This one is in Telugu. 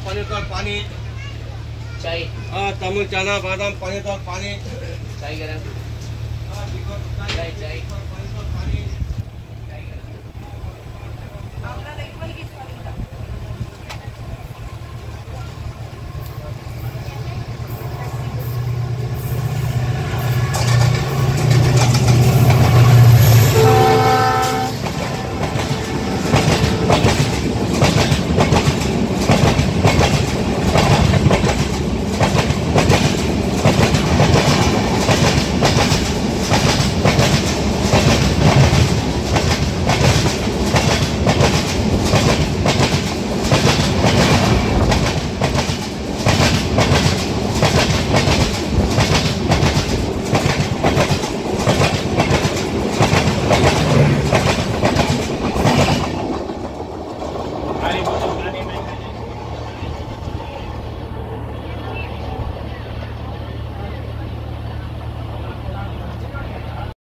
पनीर और पानी चाय तमिल चना बादाम पनीर और पानी चाय गरम चाय चाय